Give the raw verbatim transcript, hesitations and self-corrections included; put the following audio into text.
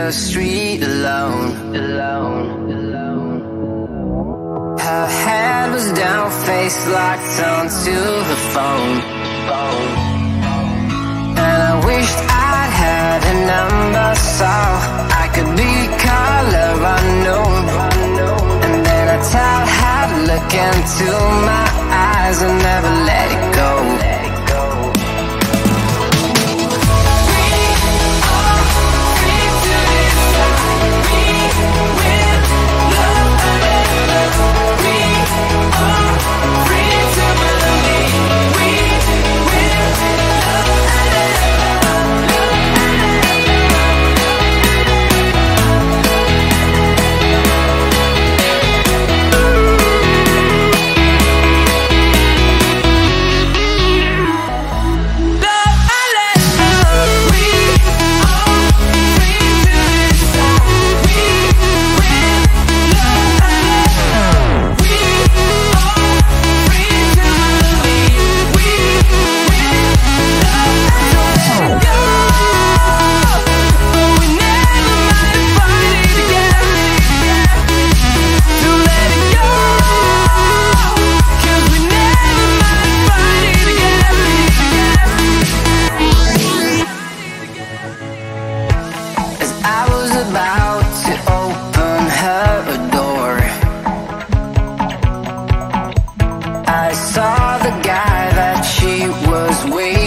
the street alone, alone, alone. Her head was down, face locked onto her phone, phone. And I wished I'd had a number so I could be color unknown. And then I tell her to look into my eyes and never let it go. About to open her a door, I saw the guy that she was waiting